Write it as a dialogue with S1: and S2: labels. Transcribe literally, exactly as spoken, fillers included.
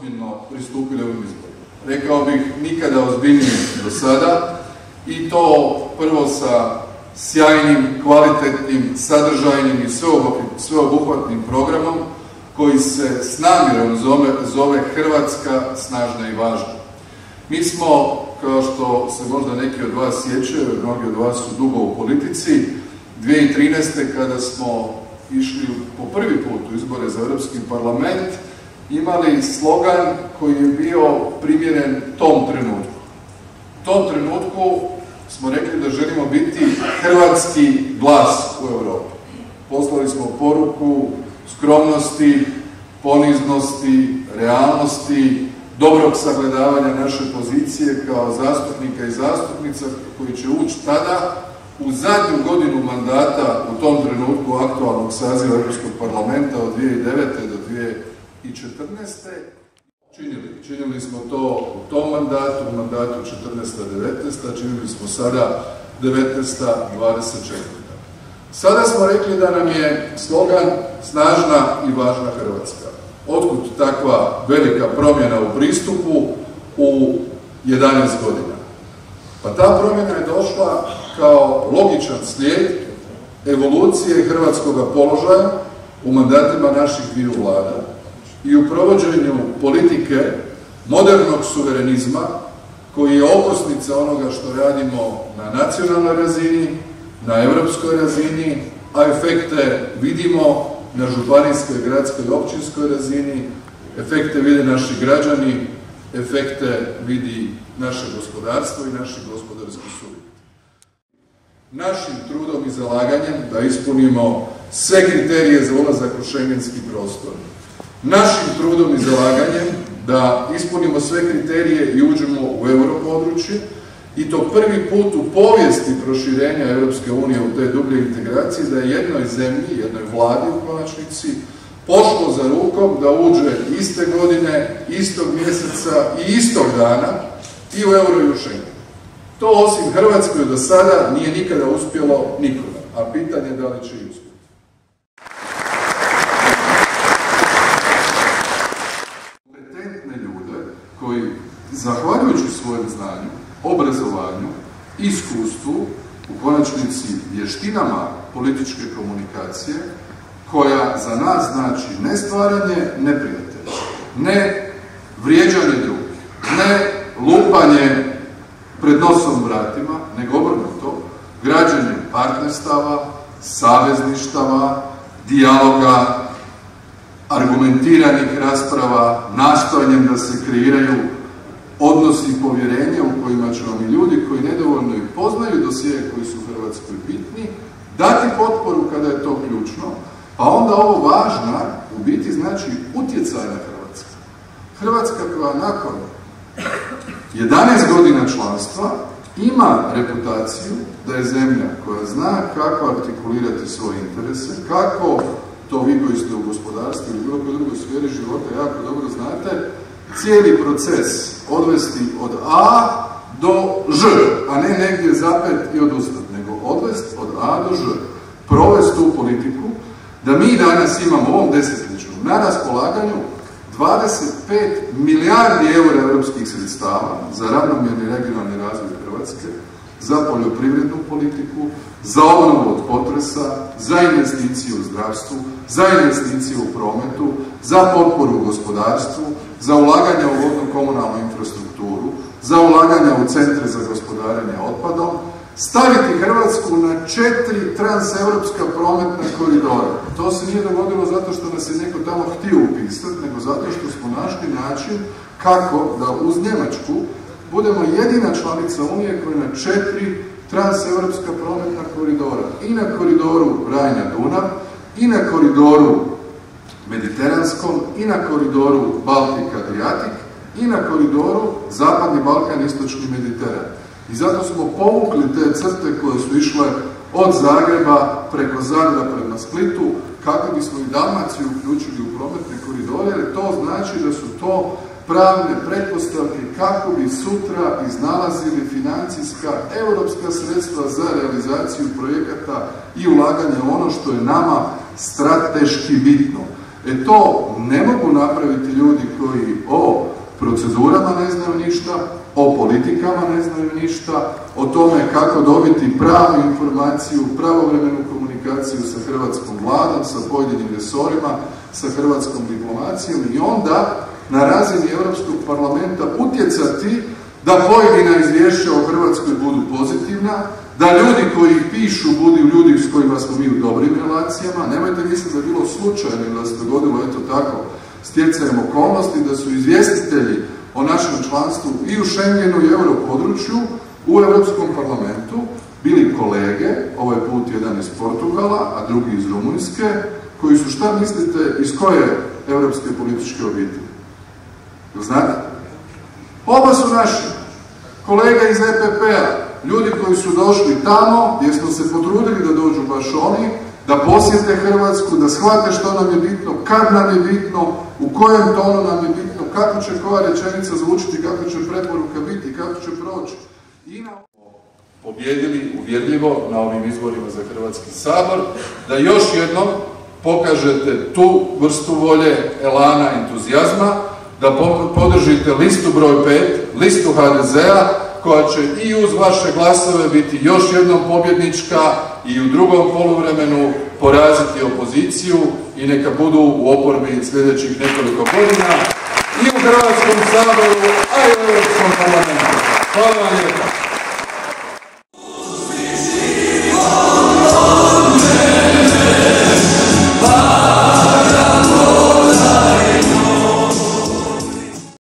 S1: ozbiljno pristupili ovim izborima. Rekao bih, nikada ozbiljnije do sada, i to prvo sa sjajnim, kvalitetnim, sadržajnim i sveobuhvatnim programom koji se s namjerom zove, zove Hrvatska snažna i važna. Mi smo, kao što se možda neki od vas sjećaju, mnogi od vas su dugo u politici, dvije tisuće trinaeste. kada smo išli po prvi put u izbore za Europski parlament, imali slogan koji je bio primjeren tom trenutku. U tom trenutku smo rekli da želimo biti hrvatski glas u Europi. Poslali smo poruku skromnosti, poniznosti, realnosti, dobrog sagledavanja naše pozicije kao zastupnika i zastupnica koji će ući tada u zadnju godinu mandata u tom trenutku aktualnog saziva Europskog parlamenta od dvije tisuće devete. do dvije tisuće četrnaeste. Činili. Činili smo to u tom mandatu, u mandatu četrnaesta devetnaesta, činili smo sada devetnaesta dvadeset četvrta. Sada smo rekli da nam je slogan snažna i važna Hrvatska. Otkud takva velika promjena u pristupu u jedanaest godina? Pa ta promjena je došla kao logičan slijed evolucije hrvatskog položaja u mandatima naših dviju vlada i u provođenju politike modernog suverenizma koji je okosnica onoga što radimo na nacionalnoj razini, na europskoj razini, a efekte vidimo na županijskoj, gradskoj i općinskoj razini, efekte vide naši građani, efekte vidi naše gospodarstvo i naši gospodarski subjekti. Našim trudom i zalaganjem da ispunimo sve kriterije za ulazak u šengenski prostor, našim trudom i zalaganjem da ispunimo sve kriterije i uđemo u europodručje, i to prvi put u povijesti proširenja Europske unije u te dublje integracije, da je jednoj zemlji, jednoj vladi u konačnici, pošlo za rukom da uđe iste godine, istog mjeseca i istog dana i u euro i u Schengen. To osim Hrvatskoj do sada nije nikada uspjelo nikome, a pitanje je da li će i uspjeti. Kompetentne ljude koji, zahvaljujući svojem znanju, obrazovanju, iskustvu, u konačnici vještinama političke komunikacije, koja za nas znači ne stvaranje neprijatelja, ne vrijeđanje drugih, ne lupanje pred nosom vratima, nego obrnuto, građenje partnerstava, savezništava, dijaloga, argumentiranih rasprava, nastojanjem da se kreiraju odnosi i povjerenja u kojima će vam i ljudi koji nedovoljno i poznaju dosije koji su u Hrvatskoj bitni, dati potporu kada je to ključno, pa onda ovo važna u biti znači utjecaj na Hrvatsku. Hrvatska koja nakon jedanaest godina članstva ima reputaciju da je zemlja koja zna kako artikulirati svoje interese, kako, to vi koji ste u gospodarstvu ili bilo kojoj drugoj sferi života jako dobro znate, cijeli proces odvesti od A do Ž, a ne negdje zapet i odustati, nego odvesti od A do Ž, provesti tu politiku, da mi danas imamo u ovom desetljeću na raspolaganju dvadeset pet milijardi eura europskih sredstava za ravnomjerni regionalni razvoj Hrvatske, za poljoprivrednu politiku, za obnovu od potresa, za investicije u zdravstvu, za investicije u prometu, za potporu u gospodarstvu, za ulaganja u vodno-komunalnu infrastrukturu, za ulaganja u centre za gospodarenje otpadom, staviti Hrvatsku na četiri transeuropska prometna koridora. To se nije dogodilo zato što nas je neko tamo htio upisati, nego zato što smo našli način kako da uz Njemačku budemo jedina članica Unije koja je na četiri transeuropska prometna koridora. I na koridoru Rajna-Dunav, i na koridoru Mediteranskom, i na koridoru Baltik-Adriatik, i na koridoru Zapadni Balkan, Istočni Mediteran. I zato smo povukli te crte koje su išle od Zagreba preko Zadra prema Splitu, kako bismo i Dalmaciju uključili u prometne koridore, jer to znači da su to pravne pretpostavke kako bi sutra iznalazili financijska europska sredstva za realizaciju projekata i ulaganje u ono što je nama strateški bitno. E to ne mogu napraviti ljudi koji o procedurama ne znaju ništa, o politikama ne znaju ništa, o tome kako dobiti pravu informaciju, pravovremenu komunikaciju sa hrvatskom vladom, sa pojedinim resorima, sa hrvatskom diplomacijom i onda na razini Europskog parlamenta utjecati da pojedina izvješća o Hrvatskoj budu pozitivna, da ljudi koji pišu budu ljudi s kojima smo mi u dobrim relacijama. Nemojte misliti da je bilo slučajno da se dogodilo eto tako stjecajem okolnosti, da su izvjestitelji o našem članstvu i u Schengenu i europodručju u Europskom parlamentu bili kolege, ovaj put jedan iz Portugala, a drugi iz Rumunjske, koji su, šta mislite, iz koje europske političke obitelji? Znate? Oba su naši. Kolega iz E P P-a, ljudi koji su došli tamo, gdje smo se potrudili da dođu baš oni, da posjete Hrvatsku, da shvate što nam je bitno, kad nam je bitno, u kojem tonu nam je bitno, kako će koja rečenica zvučiti, kako će preporuka biti, kako će proći. I na... pobjedili uvjerljivo na ovim izborima za Hrvatski sabor, da još jednom pokažete tu vrstu volje, elana, entuzijazma, da podržite listu broj pet, listu H D Z-a, koja će i uz vaše glasove biti još jednom pobjednička i u drugom poluvremenu poraziti opoziciju i neka budu u oporbi sljedećih nekoliko godina i u Hrvatskom saboru, a i u Europskom parlamentu. Hvala vam lijepo.